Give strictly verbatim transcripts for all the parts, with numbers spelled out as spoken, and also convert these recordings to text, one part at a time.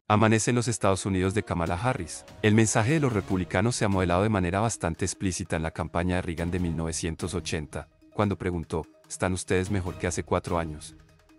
Amanece en los Estados Unidos de Kamala Harris. El mensaje de los republicanos se ha modelado de manera bastante explícita en la campaña de Reagan de mil novecientos ochenta, cuando preguntó, ¿están ustedes mejor que hace cuatro años?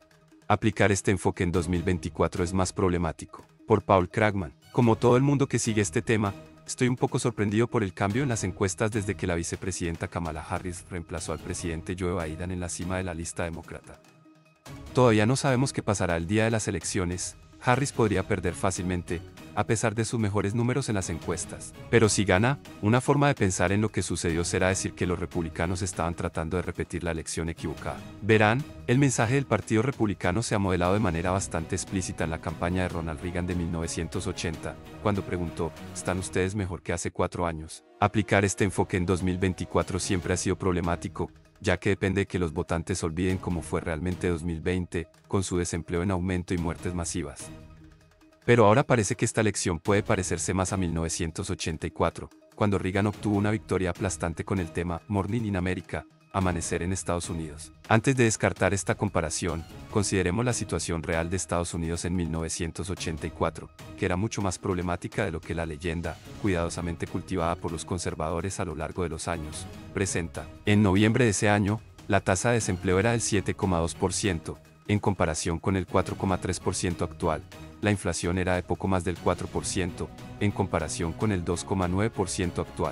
Aplicar este enfoque en dos mil veinticuatro es más problemático. Por Paul Krugman. Como todo el mundo que sigue este tema, estoy un poco sorprendido por el cambio en las encuestas desde que la vicepresidenta Kamala Harris reemplazó al presidente Joe Biden en la cima de la lista demócrata. Todavía no sabemos qué pasará el día de las elecciones. Harris podría perder fácilmente, a pesar de sus mejores números en las encuestas. Pero si gana, una forma de pensar en lo que sucedió será decir que los republicanos estaban tratando de repetir la elección equivocada. Verán, el mensaje del Partido Republicano se ha modelado de manera bastante explícita en la campaña de Ronald Reagan de mil novecientos ochenta, cuando preguntó, ¿están ustedes mejor que hace cuatro años? Aplicar este enfoque en dos mil veinticuatro siempre ha sido problemático, ya que depende de que los votantes olviden cómo fue realmente dos mil veinte, con su desempleo en aumento y muertes masivas. Pero ahora parece que esta elección puede parecerse más a mil novecientos ochenta y cuatro, cuando Reagan obtuvo una victoria aplastante con el tema Morning in America, amanecer en Estados Unidos. Antes de descartar esta comparación, consideremos la situación real de Estados Unidos en mil novecientos ochenta y cuatro, que era mucho más problemática de lo que la leyenda, cuidadosamente cultivada por los conservadores a lo largo de los años, presenta. En noviembre de ese año, la tasa de desempleo era del siete coma dos por ciento, en comparación con el cuatro coma tres por ciento actual. La inflación era de poco más del cuatro por ciento, en comparación con el dos coma nueve por ciento actual.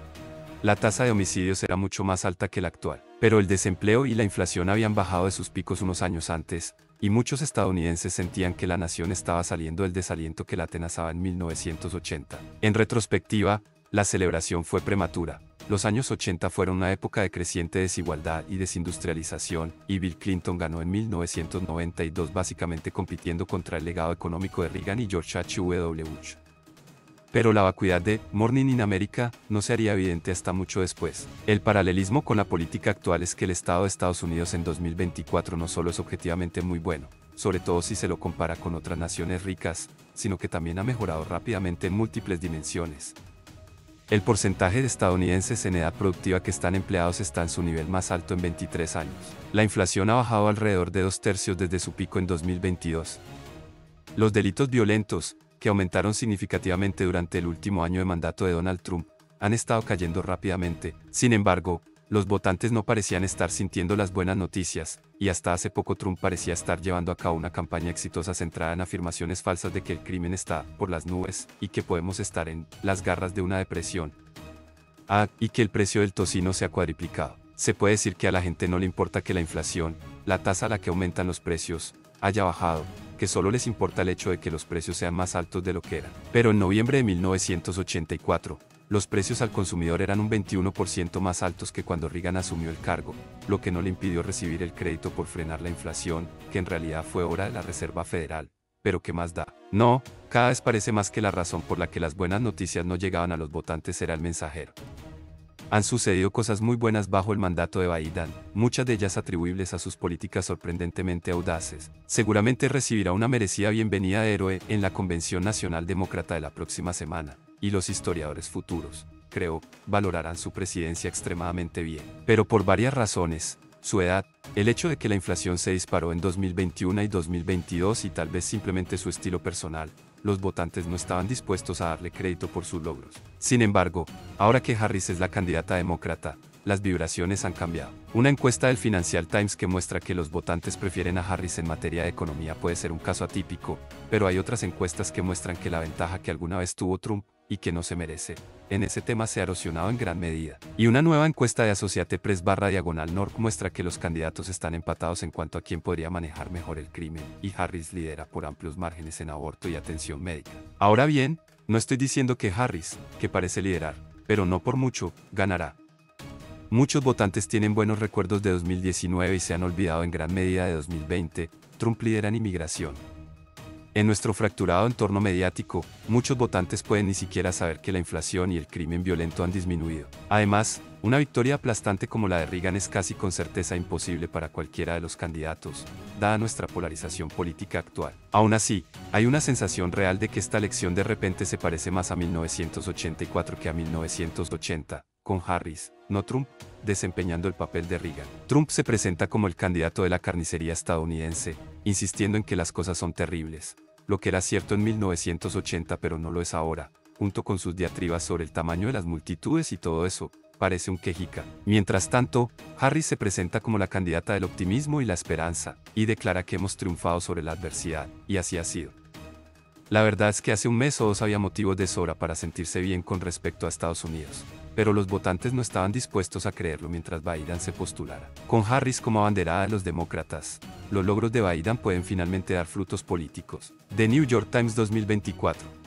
La tasa de homicidios era mucho más alta que la actual, pero el desempleo y la inflación habían bajado de sus picos unos años antes, y muchos estadounidenses sentían que la nación estaba saliendo del desaliento que la atenazaba en mil novecientos ochenta. En retrospectiva, la celebración fue prematura. Los años ochenta fueron una época de creciente desigualdad y desindustrialización, y Bill Clinton ganó en mil novecientos noventa y dos básicamente compitiendo contra el legado económico de Reagan y George H W Bush. Pero la vacuidad de Morning in America no se haría evidente hasta mucho después. El paralelismo con la política actual es que el estado de Estados Unidos en dos mil veinticuatro no solo es objetivamente muy bueno, sobre todo si se lo compara con otras naciones ricas, sino que también ha mejorado rápidamente en múltiples dimensiones. El porcentaje de estadounidenses en edad productiva que están empleados está en su nivel más alto en veintitrés años. La inflación ha bajado alrededor de dos tercios desde su pico en dos mil veintidós. Los delitos violentos, que aumentaron significativamente durante el último año de mandato de Donald Trump, han estado cayendo rápidamente. Sin embargo, los votantes no parecían estar sintiendo las buenas noticias, y hasta hace poco Trump parecía estar llevando a cabo una campaña exitosa centrada en afirmaciones falsas de que el crimen está por las nubes, y que podemos estar en las garras de una depresión. Ah, y que el precio del tocino se ha cuadriplicado. Se puede decir que a la gente no le importa que la inflación, la tasa a la que aumentan los precios, haya bajado, que solo les importa el hecho de que los precios sean más altos de lo que eran. Pero en noviembre de mil novecientos ochenta y cuatro, los precios al consumidor eran un veintiuno por ciento más altos que cuando Reagan asumió el cargo, lo que no le impidió recibir el crédito por frenar la inflación, que en realidad fue obra de la Reserva Federal. Pero ¿qué más da? No, cada vez parece más que la razón por la que las buenas noticias no llegaban a los votantes era el mensajero. Han sucedido cosas muy buenas bajo el mandato de Biden, muchas de ellas atribuibles a sus políticas sorprendentemente audaces. Seguramente recibirá una merecida bienvenida de héroe en la Convención Nacional Demócrata de la próxima semana, y los historiadores futuros, creo, valorarán su presidencia extremadamente bien. Pero por varias razones, su edad, el hecho de que la inflación se disparó en dos mil veintiuno y dos mil veintidós y tal vez simplemente su estilo personal, los votantes no estaban dispuestos a darle crédito por sus logros. Sin embargo, ahora que Harris es la candidata demócrata, las vibraciones han cambiado. Una encuesta del Financial Times que muestra que los votantes prefieren a Harris en materia de economía puede ser un caso atípico, pero hay otras encuestas que muestran que la ventaja que alguna vez tuvo Trump, y que no se merece, en ese tema se ha erosionado en gran medida. Y una nueva encuesta de Associated Press barra diagonal North muestra que los candidatos están empatados en cuanto a quién podría manejar mejor el crimen, y Harris lidera por amplios márgenes en aborto y atención médica. Ahora bien, no estoy diciendo que Harris, que parece liderar, pero no por mucho, ganará. Muchos votantes tienen buenos recuerdos de dos mil diecinueve y se han olvidado en gran medida de dos mil veinte, Trump lidera en inmigración. En nuestro fracturado entorno mediático, muchos votantes pueden ni siquiera saber que la inflación y el crimen violento han disminuido. Además, una victoria aplastante como la de Reagan es casi con certeza imposible para cualquiera de los candidatos, dada nuestra polarización política actual. Aún así, hay una sensación real de que esta elección de repente se parece más a mil novecientos ochenta y cuatro que a mil novecientos ochenta, con Harris, no Trump, desempeñando el papel de Reagan. Trump se presenta como el candidato de la carnicería estadounidense, insistiendo en que las cosas son terribles. lo que era cierto en mil novecientos ochenta pero no lo es ahora, junto con sus diatribas sobre el tamaño de las multitudes y todo eso, parece un quejica. Mientras tanto, Harris se presenta como la candidata del optimismo y la esperanza, y declara que hemos triunfado sobre la adversidad, y así ha sido. La verdad es que hace un mes o dos había motivos de sobra para sentirse bien con respecto a Estados Unidos, pero los votantes no estaban dispuestos a creerlo mientras Biden se postulara. Con Harris como abanderada de los demócratas, los logros de Biden pueden finalmente dar frutos políticos. The New York Times dos mil veinticuatro.